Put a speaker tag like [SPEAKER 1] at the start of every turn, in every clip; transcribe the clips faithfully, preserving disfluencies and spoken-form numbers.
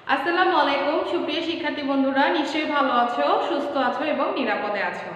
[SPEAKER 1] আসসালামু আলাইকুম সুপ্রিয় শিক্ষার্থী বন্ধুরা, নিশ্চয়ই ভালো আছো, সুস্থ আছো এবং নিরাপদে আছো।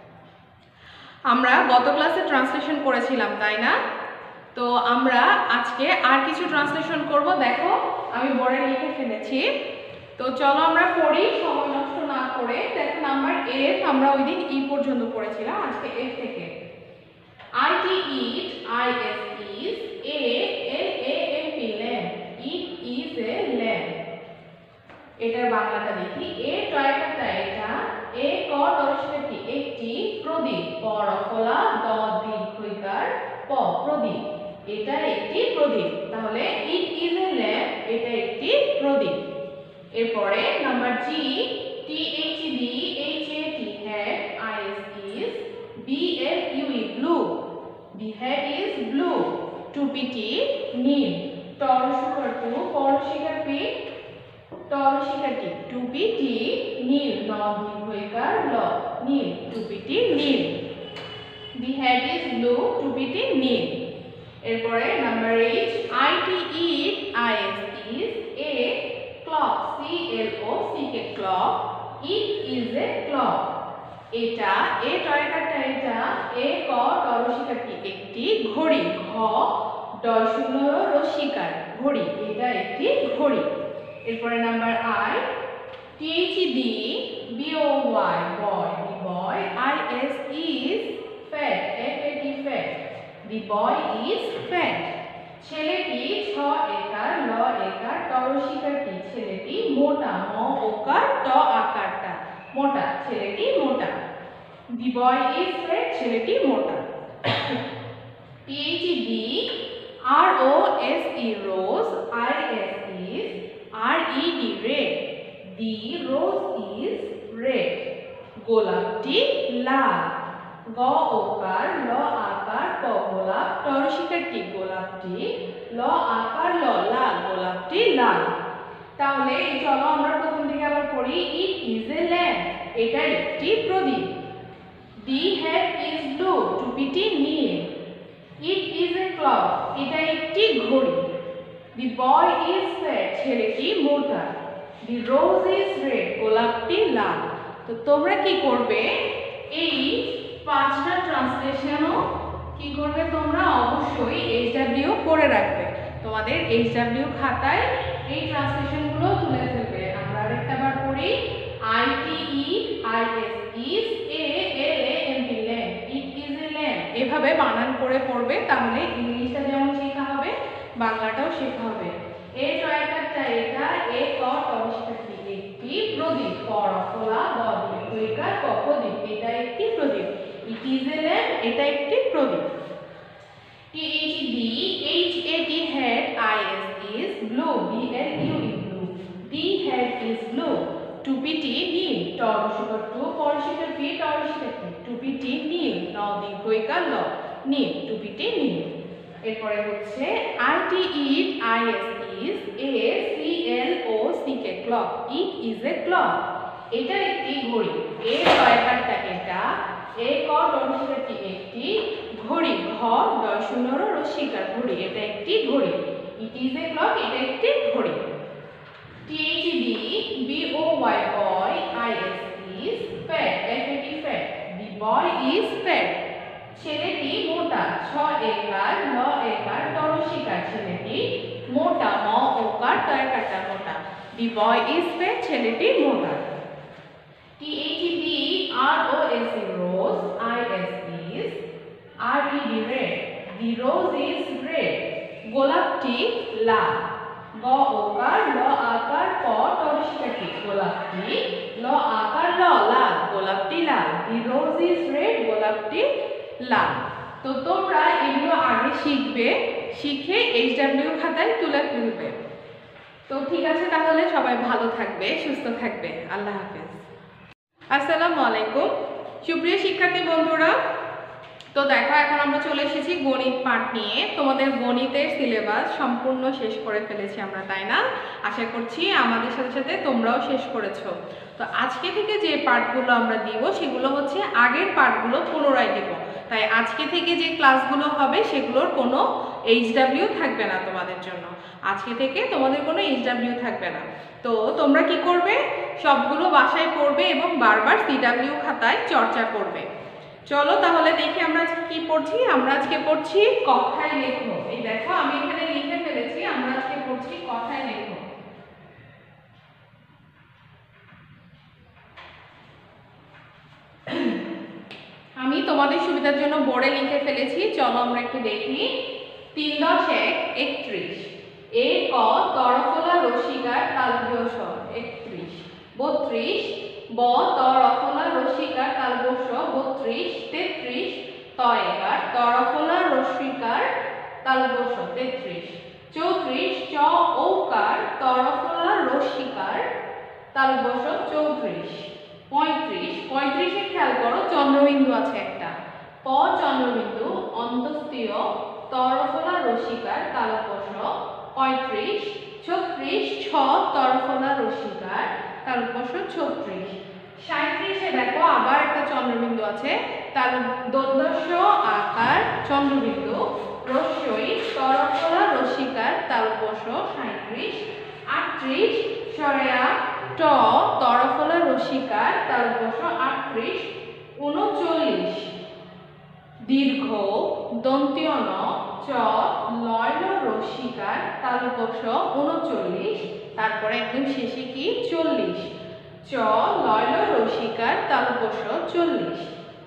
[SPEAKER 1] আমরা গত ক্লাসে ট্রান্সলেশন করেছিলাম, তাই না? তো আমরা আজকে আর কিছু ট্রান্সলেশন করব। দেখো আমি বোর্ডে লিখে ফেলেছি। তো চলো আমরা পড়ি সময় নষ্ট না করে। দেখো নাম্বার এফ আমরা ওই দিন ই পর্যন্ত পড়েছিলাম, আজকে এফ থেকে। I T it, I S is, A L A M P lamp, it is a lamp. এটার বাংলাটা দেখি। এ টয়কাটা এটা, এ ক দর্শকটি একটি প্রদীপ, প রফলা দ দীর্ঘইকার প প্রদীপ, এটা একটি প্রদীপ। তাহলে ইট ইজ এ ল্যাম্প, এটা একটি প্রদীপ। এরপরে number G, T H D H A T hat, I S is, B L U E blue, the hat is blue, টুপিটি নীল, টরশিকারটু পরশিকারপি টরশিকারটি টুপিটি নীল, ন দীর্ঘইকার ল নীল, টুপিটি নীল। the hat is blue, টুপিটি নীল। এরপরে number eight, I T it, I S is, A clock, C L O C K clock, it is A clock, এটা এ টয়কাটা এটা, এ ক টরশিকারটি একটি ঘড়ি, ঘ ডয় শূন্য রসিকার ঘড়ি, এটা একটি ঘড়ি। এরপরে number I, T H D B O Y boy, the boy, I S is fat, F A T fat, the boy is fat, ছেলেটি ছ একার ল একার টরশিকারটি ছেলেটি মোটা, ম ওকার ট আকারটা মোটা, ছেলেটি মোটা, দি বয় ইজ ফ্যাট, ছেলেটি মোটা। T H D R O S E rose, I S is, R E D red, the rose is red, গোলাপটি লাল, গ ওকার ল আকার প গোলাপ টরশিকারটি গোলাপটি ল আকার ল লাল, গোলাপটি লাল। তাহলে চলো আমরা প্রথম থেকে আবার পড়ি। ইট ইজ এ ল্যাম্প, এটা একটি প্রদীপ। দি হ্যাট ইজ ব্লু, টুপিটি নীল। ইট ইজ এ ক্লক, এটা একটি ঘড়ি। দি বয় ইজ ফ্যাট, ছেলেটি মোটা। দি রোজ ইজ রেড, গোলাপটি লাল। তো তোমরা কি করবে, এই পাঁচটা ট্রান্সলেশনও কি করবে তোমরা অবশ্যই এইচ ডাব্লিউ করে রাখবে। তোমাদের এইচ ডাব্লিউ খাতায় এই ট্রান্সলেশনগুলো তুলে ফেলবে। আমরা আরেকটা বার পড়ি। I T E I S is, A L A M P lamp, it is a lamp. এভাবে বানান করে পড়বে, তাহলে ইংলিশটা যেমন শেখা হবে বাংলাটাও শেখা হবে। এ টয়কাটা এটা, এ ক টরশিকারটি একটি প্রদীপ, প রফলা দ দীর্ঘইকার প প্রদীপ, এটা একটি প্রদীপ। ইট ইজ এ ল্যাম্প, এটা একটি প্রদীপ। T H D H A T hat, I S is blue, B L U E blue, the hat is blue, টুপিটি নীল, টরশিকারটু পরশিকারপি টরশিকারটি টুপিটি নীল, ন দীর্ঘইকার ল নীল, টুপিটি নীল। এরপরে হচ্ছে I T it, I S is, A C L O C K clock, it is A clock, এটা একটি ঘড়ি। এ টয়কারটা এটা, এ ক টরশিকারটি একটি ঘড়ি, ঘ ডয় শূন্য রসিকার ঘড়ি, এটা একটি ঘড়ি। ইট ইজ এ ক্লক, এটা একটি ঘড়ি। T H D B O Y boy, I S is fat, F A T fat, the boy is fat, ছেলেটি মোটা, ছ একার ল একার টরশিকার ছেলেটি মোটা, ম ওকার টয়কাটা মোটা, দি বয় ইজ ফ্যাট, ছেলেটি মোটা। T H D R O S E rose, I S is, R E D red, the rose is red, গোলাপটি লাল, গ ওকার ল আকার প টরশিকারটি গোলাপটি ল আকার ল লাল, গোলাপটি লাল, দি রোজ ইজ রেড, গোলাপটি লাল। তো তোমরা এগুলো আগে শিখবে, শিখে এইচ ডাব্লিউ খাতায় তুলে ফেলবে। তো ঠিক আছে, তাহলে সবাই ভালো থাকবে, সুস্থ থাকবে। আল্লাহ হাফেজ। আসসালামু আলাইকুম সুপ্রিয় শিক্ষার্থী বন্ধুরা। তো দেখো এখন আমরা চলে এসেছি গণিত পাঠ নিয়ে। তোমাদের গণিতের সিলেবাস সম্পূর্ণ শেষ করে ফেলেছি আমরা, তাই না? আশা করছি আমাদের সাথে সাথে তোমরাও শেষ করেছো। তো আজকে থেকে যে পাঠগুলো আমরা দিব সেগুলো হচ্ছে আগের পাঠগুলো পুনরায় দেব। তাই আজকে থেকে যে ক্লাসগুলো হবে সেগুলোর কোনো এইচ ডাব্লিউ থাকবে না তোমাদের জন্য। আজকে থেকে তোমাদের কোনো এইচ ডাব্লিউ থাকবে না। তো তোমরা কি করবে, সবগুলো বাসায় পড়বে এবং বারবার সি ডাব্লিউ খাতায় চর্চা করবে। চলো তাহলে দেখি আমরা আজকে কি পড়ছি। আমরা আজকে পড়ছি কথায় লেখো। এই দেখো আমি এখানে লিখে ফেলেছি, আমরা আজকে পড়ছি কথায় লেখো। আমি তোমাদের সুবিধার জন্য বোর্ডে লিখে ফেলেছি, চলো আমরা একটু দেখি। তিন দশ এক একত্রিশ, এ ক তরফলা রসিকার তালব্য স একত্রিশ, বত্রিশ ব তরফলা রসিকার তালব্য স বত্রিশ, তেত্রিশ ত একার তরফলা রসিকার তালব্য স তেত্রিশ, চৌত্রিশ চ ঔকার তরফলা রসিকার তালব্য স চৌত্রিশ, পঁয়ত্রিশ, পঁয়ত্রিশে খেয়াল করো চন্দ্রবিন্দু আছে একটা, প চন্দ্রবিন্দু অন্তস্থীয় তরফলা রসিকার তালব্য স পঁয়ত্রিশ, ছত্রিশ ছ তরফলা রসিকার তালব্য স ছত্রিশ, সাঁইত্রিশে দেখো আবার একটা চন্দ্রবিন্দু আছে, তার দন্তস্ব আকার চন্দ্রবিন্দু রস্যই তরফলা রসিকার তালব্য স সাঁইত্রিশ, আটত্রিশ সরেয়া ট তরফলা রসিকার তালব্য স আটত্রিশ, উনচল্লিশ দীর্ঘ দন্তীয় ন চ লয়ল রসিকার তালব্য স উনচল্লিশ, তারপরে একদম শেষে কি চল্লিশ, চ লয়ল রসিকার তালব্য স চল্লিশ।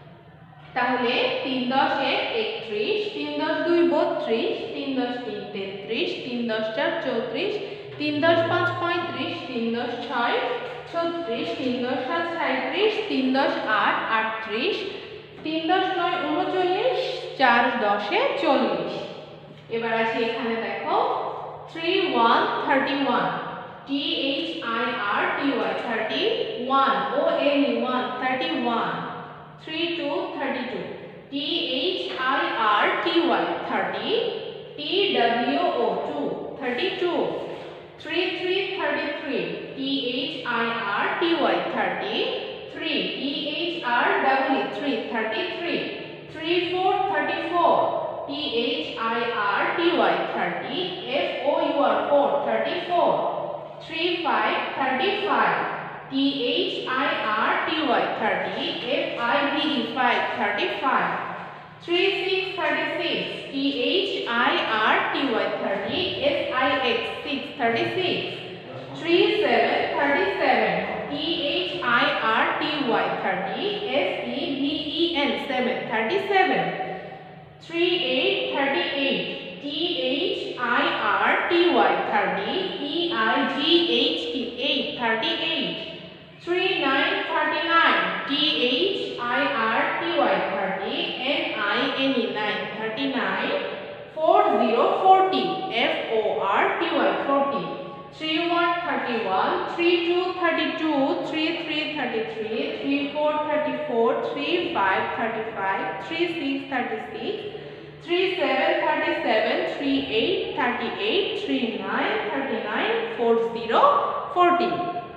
[SPEAKER 1] তাহলে তিন দশ এক একত্রিশ, তিন দশ দুই বত্রিশ, তিন দশ তিন তেত্রিশ, তিন দশ চার চৌত্রিশ, তিন দশ পাঁচ পঁয়ত্রিশ, তিন দশ ছয় ছত্রিশ, তিন দশ সাত সাঁইত্রিশ, তিন দশ আট আটত্রিশ, তিন দশ নয় উনচল্লিশ, চার দশে চল্লিশ। এবার আসি এখানে দেখো three one thirty one, T H I R T Y thirty one, O N E one thirty one, three two thirty two, T H I R T Y thirty, T W O two thirty two, three three thirty three, T H I R T Y thirty three, T H R W three thirty three, three four thirty four, T H I R T Y thirty, F O U R four thirty four, three five thirty five, T H I R T Y thirty, F I V E five thirty five, three six thirty six, T H I R T Y thirty, S I X six thirty six, three seven thirty seven, T H I R T Y thirty, S E V E N seven thirty seven, three eight thirty eight, T H I R T Y thirty, E I G H T eight thirty eight, three nine thirty nine, T H I R T Y thirty, N I N E nine thirty nine, four zero forty, F O R T Y forty, three one thirty one, three two thirty two, three three thirty three, three four thirty four, three five thirty five, three six thirty six, three seven thirty seven, three eight thirty eight, three nine thirty nine, four zero forty।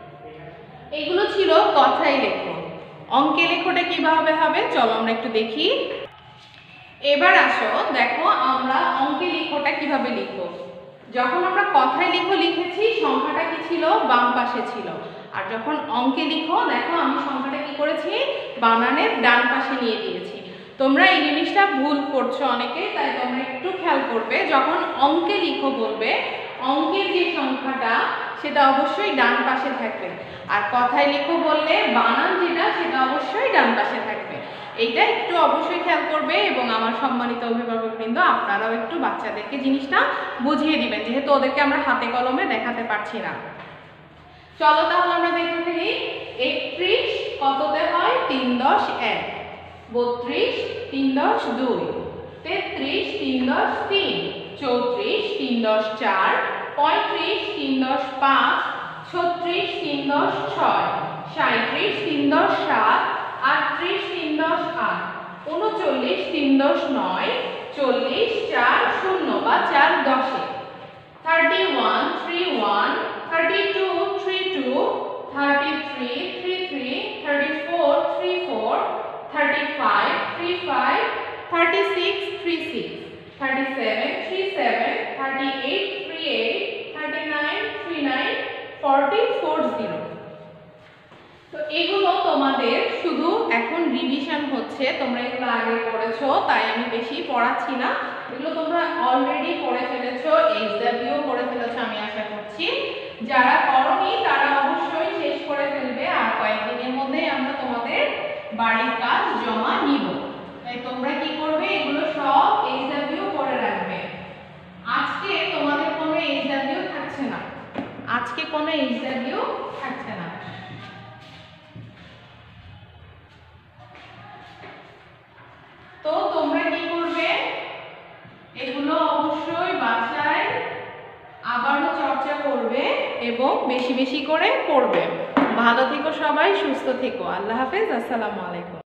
[SPEAKER 1] এগুলো ছিল কথায় লেখো। অঙ্কে লেখোটা কিভাবে হবে চলো আমরা একটু দেখি। এবার আসো দেখো আমরা অঙ্কে লিখোটা কিভাবে লিখবো। যখন আমরা কথায় লিখো লিখেছি সংখ্যাটা কি ছিল বাম পাশে ছিল, আর যখন অঙ্কে লিখো দেখো আমি সংখ্যাটা কি করেছি বানানের ডান পাশে নিয়ে দিয়েছি। তোমরা এই জিনিসটা ভুল করছো অনেকে, তাই তোমরা একটু খেয়াল করবে যখন অঙ্কে লিখো বলবে অঙ্কের যে সংখ্যাটা সেটা অবশ্যই ডান পাশে থাকবে, আর কথায় লিখো বললে বানান যেটা সেটা অবশ্যই ডান পাশে থাকবে। এইটা একটু অবশ্যই খেয়াল করবে এবং আমার সম্মানিত অভিভাবকবৃন্দ আপনারাও একটু বাচ্চাদেরকে জিনিসটা বুঝিয়ে দিবেন, যেহেতু ওদেরকে আমরা হাতে কলমে দেখাতে পারছি না। চলো তাহলে আমরা দেখে ফেলি। একত্রিশ কততে হয় তিন দশ এক, বত্রিশ তিন দশ দুই, তেত্রিশ তিন দশ তিন, চৌত্রিশ তিন দশ চার, পঁয়ত্রিশ তিন দশ পাঁচ, ছত্রিশ তিন দশ ছয়, সাঁইত্রিশ তিন দশ সাত, আটত্রিশ তিন দশ আট, উনচল্লিশ তিন দশ নয়, চল্লিশ চার শূন্য বা চার দশে, thirty one three one, thirty two three two, thirty three three three, thirty four three four, thirty five three five, thirty six three six, thirty seven three forty four zero. তো এগুলো তোমাদের শুধু এখন রিভিশন হচ্ছে, তোমরা এগুলো আগে পড়েছো তাই আমি বেশি পড়াচ্ছি না, এগুলো তোমরা অলরেডি পড়ে ফেলেছো, এইচডব্লিউ পড়ে ফেলেছো আমি আশা করছি। যারা করোনি তারা অবশ্যই শেষ করে ফেলবে, আর কয়েকদিনের মধ্যেই আমরা তোমাদের বাড়ির কাজ জমা নিব। তাই তোমরা কি করবে, এগুলো সব এইচডব্লিউ করে রাখবে। আজকে তোমাদের কোনো এইচডব্লিউ থাকছে না, আজকে কোনো এইচডব্লিউ থাকছে না। তো তোমরা কি করবে, এগুলো অবশ্যই বাসায় আবারও চর্চা করবে এবং বেশি বেশি করে পড়বে। ভালো থেকো সবাই, সুস্থ থেকো। আল্লাহ হাফেজ, আসসালামু আলাইকুম।